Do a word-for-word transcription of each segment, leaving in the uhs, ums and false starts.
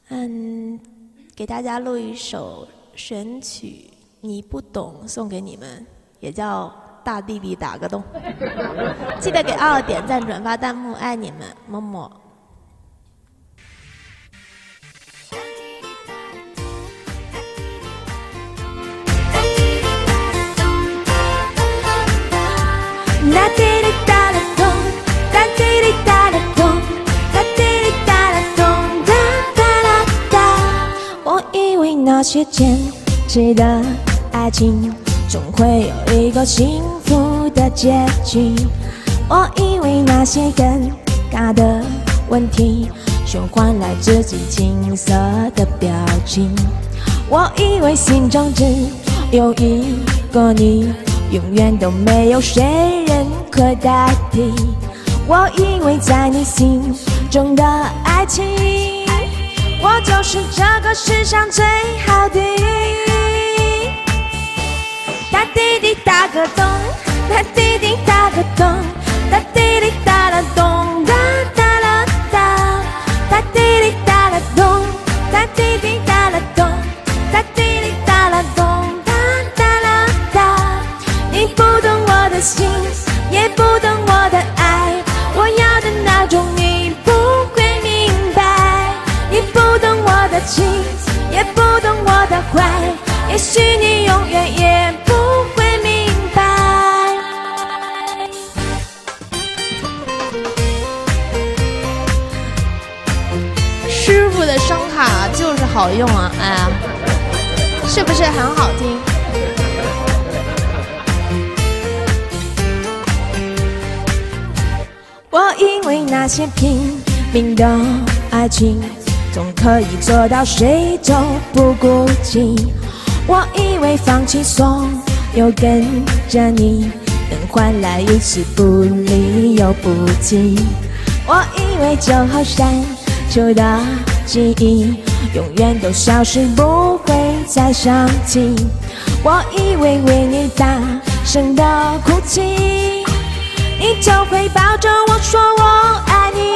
嗯，给大家录一首神曲《你不懂》，送给你们，也叫大弟弟打个洞。记得给奥奥点赞、转发、弹幕，爱你们，么么。 哒滴哩哒啦咚，哒滴哩哒啦咚，哒滴哩哒啦咚，哒哒啦哒。我以为那些坚持的爱情总会有一个幸福的结局，我以为那些尴尬的问题就换来自己青涩的表情，我以为心中只有一个你，永远都没有谁人可代替。我以为在你心中的爱情，我就是这个世上最好的。哒滴滴打个咚，哒滴滴打个咚，哒滴滴哒啦咚，哒哒啦哒，哒滴滴哒啦咚，哒滴滴哒啦咚，哒滴滴哒啦咚，哒哒啦哒。你不懂我的心，也不懂我的爱，我要的那种你不会明白。你不懂我的情，也不懂我的坏，也许你永远也不会明白。 师傅的声卡就是好用啊，哎呀，是不是很好听？ 我以为那些拼命的爱情总可以做到谁都不顾忌，我以为放弃所有跟着你能换来一次不离又不弃，我以为酒后删除的记忆永远都消失不会再想起，我以为为你大声的哭泣，你就会抱着我说我爱你。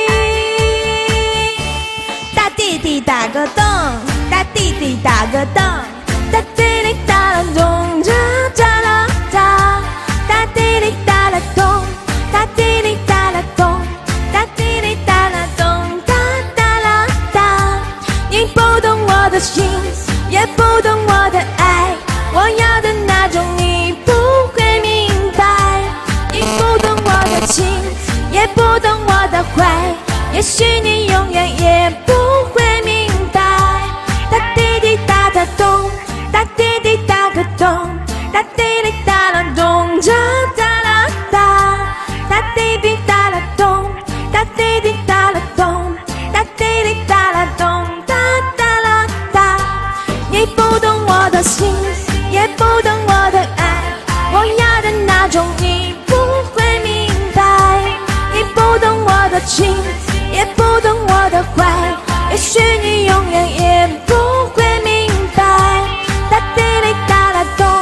大弟弟打个洞，大弟弟打个洞，大弟弟打啦咚，哒哒啦哒，大弟弟打啦咚，大弟弟打啦咚，大弟弟打啦咚，哒哒啦哒。你不懂我的心，也不懂我的爱，我要的那种你不会明白。你不懂我的情，也不懂我的坏，也许你永远也不会明白。哒滴滴哒哒咚，哒滴滴打个咚，哒滴滴哒啦咚，哒哒啦哒，哒滴滴哒啦咚，哒滴滴哒啦咚，哒滴滴哒啦咚，哒哒啦哒。你不懂我的心，也不懂我的爱，我要的那种你不会明白。你不懂我的情，也不懂我的坏，也许你永远也不会明白。哒滴哩哒啦咚，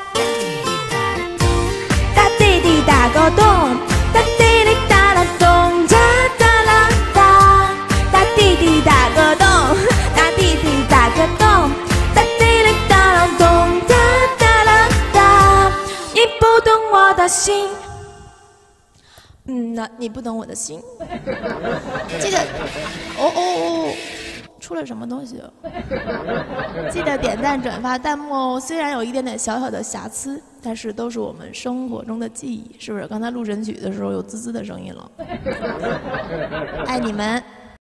哒滴滴打个咚，哒滴哩哒啦咚，哒哒啦哒，哒滴滴打个咚，哒滴滴打个咚，哒滴哩哒啦咚，哒哒啦哒。你不懂我的心。 嗯，那你不懂我的心。记得，哦哦哦，出了什么东西了？记得点赞、转发、弹幕哦。虽然有一点点小小的瑕疵，但是都是我们生活中的记忆，是不是？刚才录神曲的时候有滋滋的声音了。爱你们。